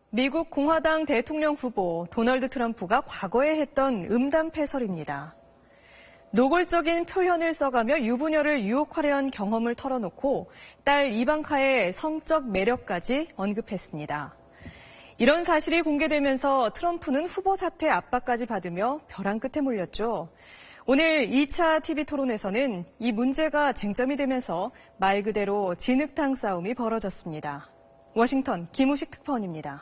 미국 공화당 대통령 후보 도널드 트럼프가 과거에 했던 음담패설입니다. 노골적인 표현을 써가며 유부녀를 유혹하려는 경험을 털어놓고 딸 이방카의 성적 매력까지 언급했습니다. 이런 사실이 공개되면서 트럼프는 후보 사퇴 압박까지 받으며 벼랑 끝에 몰렸죠. 오늘 2차 TV 토론에서는 이 문제가 쟁점이 되면서 말 그대로 진흙탕 싸움이 벌어졌습니다. 워싱턴 김우식 특파원입니다.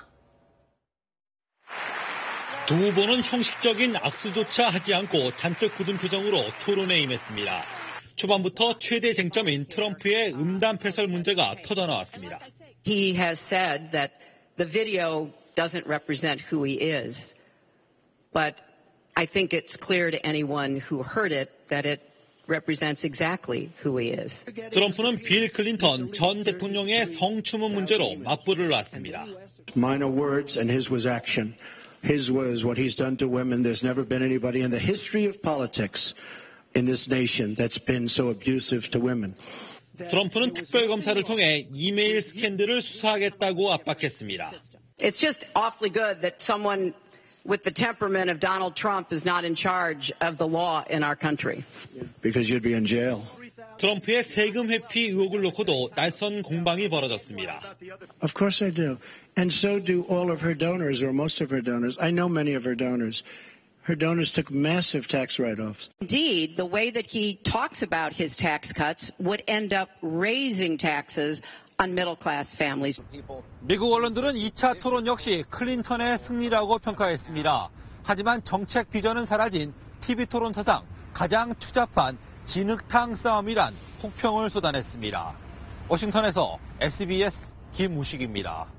두 후보는 형식적인 악수조차 하지 않고 잔뜩 굳은 표정으로 토론에 임했습니다. 초반부터 최대 쟁점인 트럼프의 음담패설 문제가 터져나왔습니다. He has said that the video doesn't represent who he is, but I think it's clear to anyone who heard it that it represents exactly who he is. 트럼프는 빌 클린턴 전 대통령의 성추문 문제로 맞불을 놨습니다. Minor words and his was action. His was what he's done to women. There's never been anybody in the history of politics in this nation that's been so abusive to women. 트럼프는 특별검사를 통해 이메일 스캔들을 수사하겠다고 압박했습니다. It's just awfully good that someone with the temperament of Donald Trump is not in charge of the law in our country. Because you'd be in jail. 트럼프의 세금 회피 의혹을 놓고도 날선 공방이 벌어졌습니다. Of course I do. And so do all of her donors, or most of her donors. I know many of her donors. Her donors took massive tax write-offs. Indeed, the way that he talks about his tax cuts would end up raising taxes on middle-class families. 미국 언론들은 2차 토론 역시 클린턴의 승리라고 평가했습니다. 하지만 정책 비전은 사라진 TV 토론 사상 가장 추잡한 진흙탕 싸움이란 혹평을 쏟아냈습니다. 워싱턴에서 SBS 김우식입니다.